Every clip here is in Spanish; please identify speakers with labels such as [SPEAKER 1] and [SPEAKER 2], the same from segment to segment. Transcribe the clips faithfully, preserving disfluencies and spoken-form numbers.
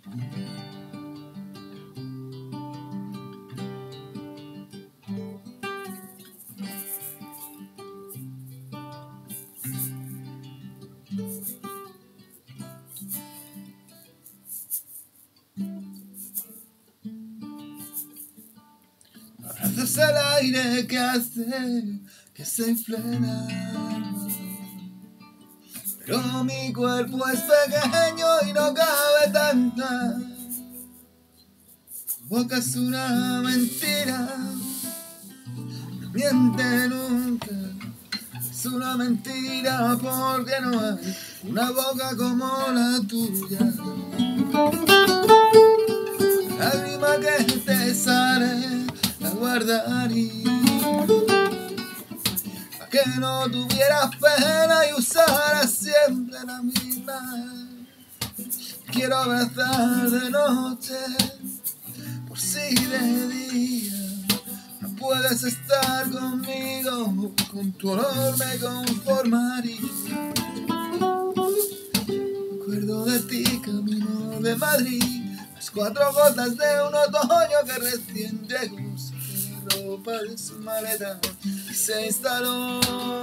[SPEAKER 1] Abrazas el aire que hace que se infle el alma, pero mi cuerpo es pequeño y no cabe tanta. Tu boca es una mentira, no miente nunca. Es una mentira porque no hay una boca como la tuya. La lágrima que te sale la guardaría para que no tuvieras pena y usaras siempre la misma. Quiero abrazar de noche por si de día no puedes estar conmigo, con tu olor me conformaría. Me acuerdo de ti camino de Madrid, las cuatro gotas de un otoño que recién llegó, sacó la ropa de su maleta y se instaló.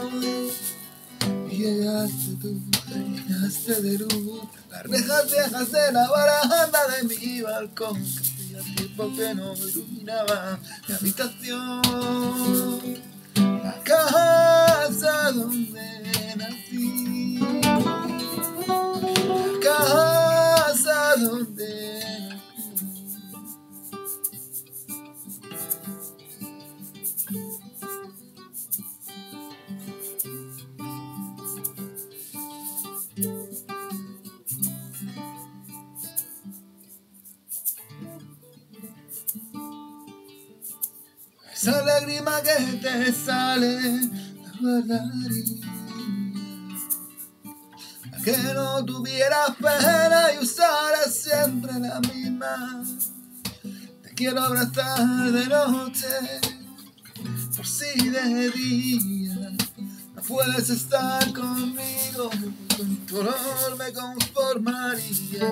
[SPEAKER 1] Y llegaste tú, llenaste de luz las rejas viejas de la baranda de mi balcón, que hacía tiempo que no iluminaba mi habitación. La casa donde nací, la casa donde nací. Esa lágrima que te sale la guardaría, a que no tuvieras pena y usaras siempre la misma. Te quiero abrazar de noche por si de día no puedes estar conmigo, con tu olor me conformaría.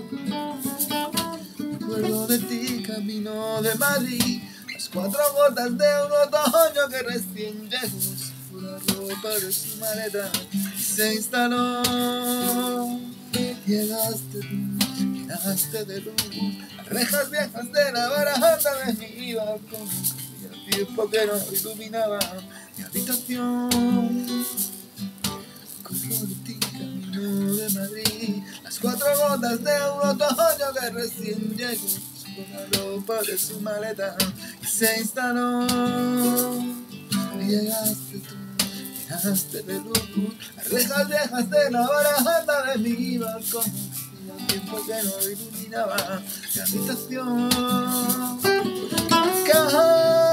[SPEAKER 1] Me acuerdo de ti camino de Madrid, las cuatro gotas de un otoño que recién llegó, sacó la ropa de su maleta y se instaló. Llegaste tú, llenaste de luz las rejas viejas de la baranda de mi balcón, que hacía tiempo que no iluminaba mi habitación. Acuerdo de ti camino de Madrid, las cuatro gotas de un otoño que recién llegó, con la ropa de su maleta y se instaló. Y llegaste tú, llenaste de luz las rejas viejas de la baranda de mi balcón, hacía tiempo que no iluminaba mi habitación.